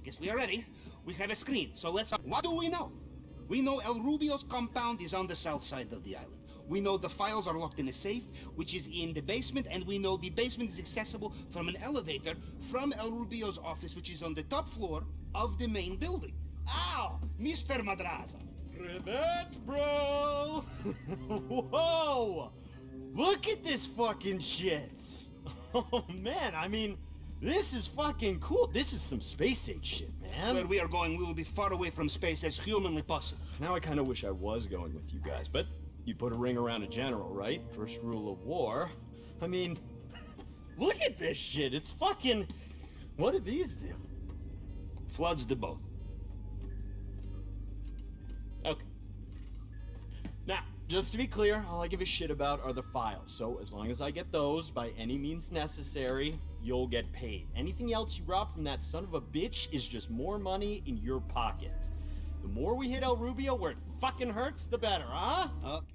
Guess we are ready. We have a screen, so let's... What do we know? We know El Rubio's compound is on the south side of the island. We know the files are locked in a safe, which is in the basement, and we know the basement is accessible from an elevator from El Rubio's office, which is on the top floor of the main building. Ow! Mr. Madraza. Ribbit, bro! Whoa! Look at this fucking shit! Oh, man, I mean, this is fucking cool. This is some space age shit, man. Where we are going, we will be far away from space as humanly possible. Now I kind of wish I was going with you guys, but you put a ring around a general, right? First rule of war. I mean, look at this shit. It's fucking... What do these do? Floods the boat. Okay. Now, just to be clear, all I give a shit about are the files. So as long as I get those by any means necessary, you'll get paid. Anything else you rob from that son of a bitch is just more money in your pocket. The more we hit El Rubio where it fucking hurts, the better, huh? Okay.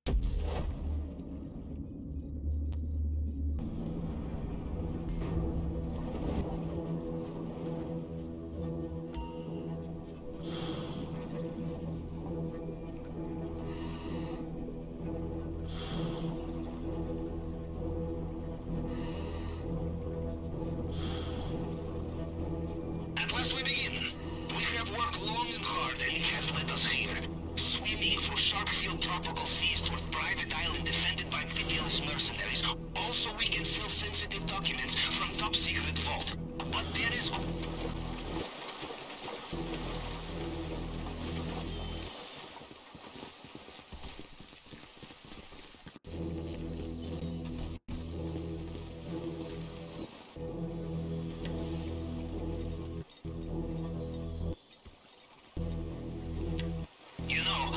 We begin. We have worked long and hard, and it has led us here. Swimming through shark-filled tropical seas toward private island defended by pitiless mercenaries. Also, we can steal sensitive documents from top-secret vault. But there is... You know...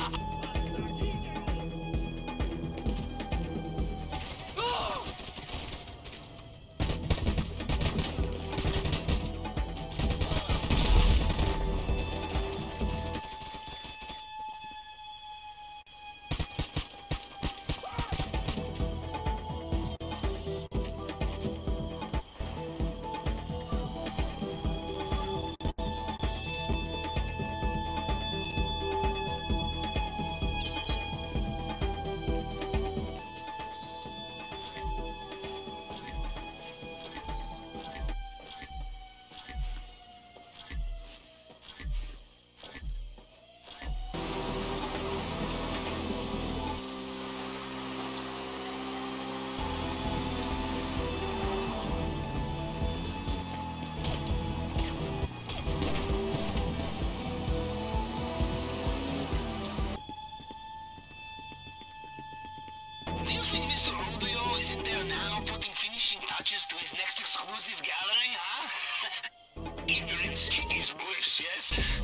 Do you think Mr. Rubio is in there now, putting finishing touches to his next exclusive gathering, huh? Ignorance is bliss, yes?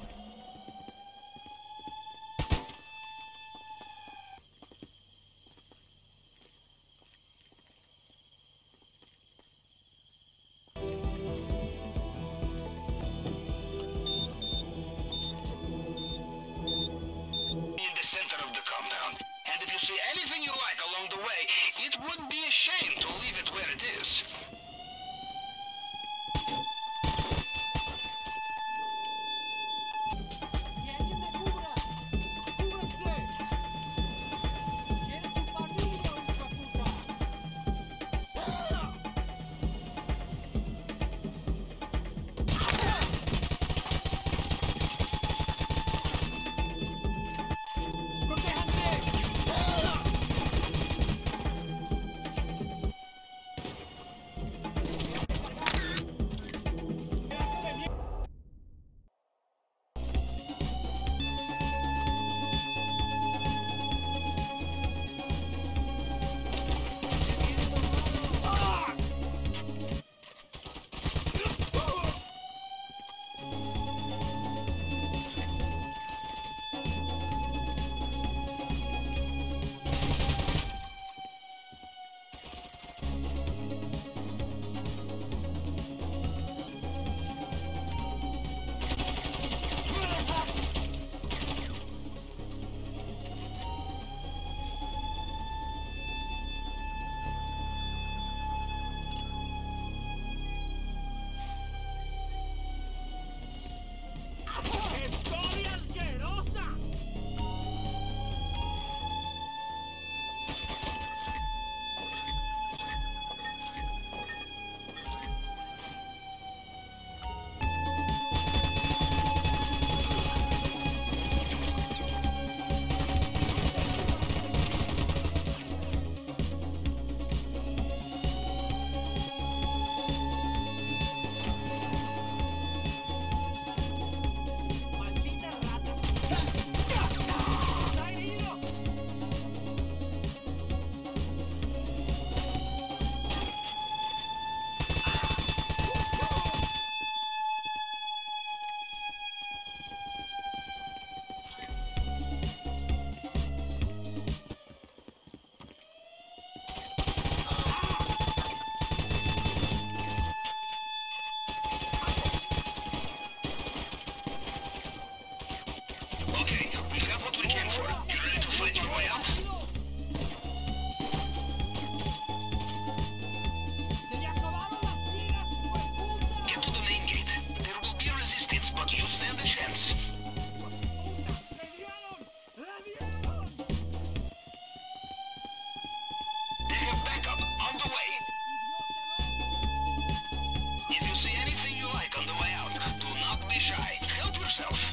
In the center of the compound. And if you see anything you like along the way, it would be a shame to leave it where it is. that your way out? Get to the main gate. There will be resistance, but you stand a chance. They have backup on the way. If you see anything you like on the way out, do not be shy. Help yourself.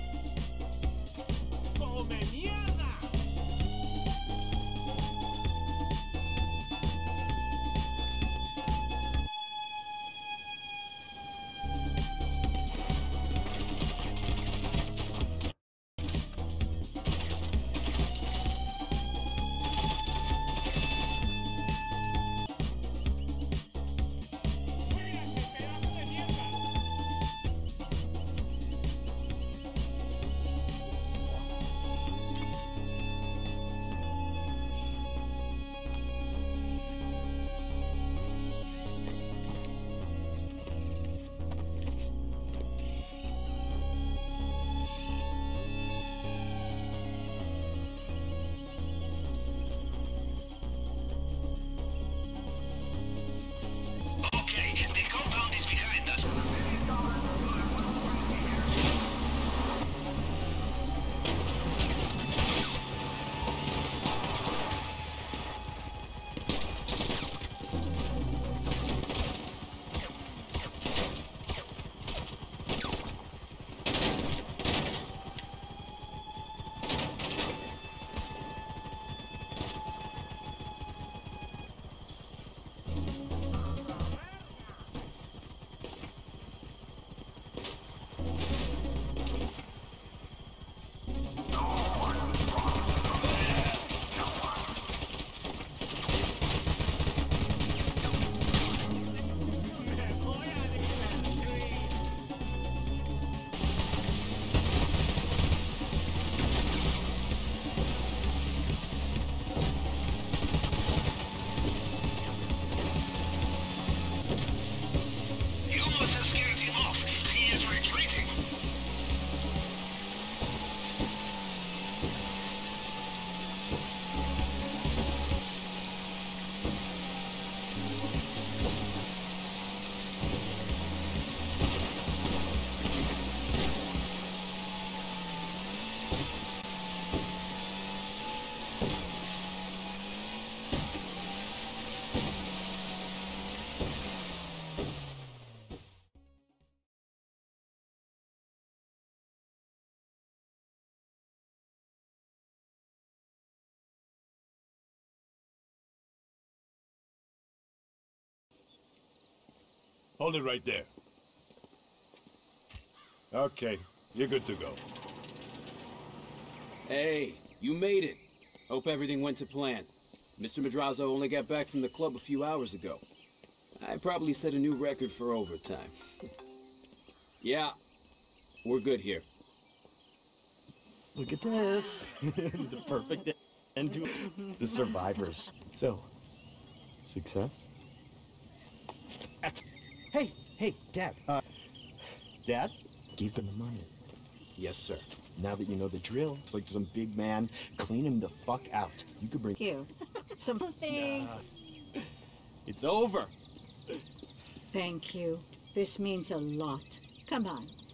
Hold it right there. Okay, you're good to go. Hey, you made it. Hope everything went to plan. Mr. Madrazo only got back from the club a few hours ago. I probably set a new record for overtime. Yeah, we're good here. Look at this. The perfect end to the survivors. So, success? Hey, Dad. Dad? Give them the money. Yes, sir. Now that you know the drill, it's like some big man, clean him the fuck out. You could bring... You. Some things. It's over. Thank you. This means a lot. Come on.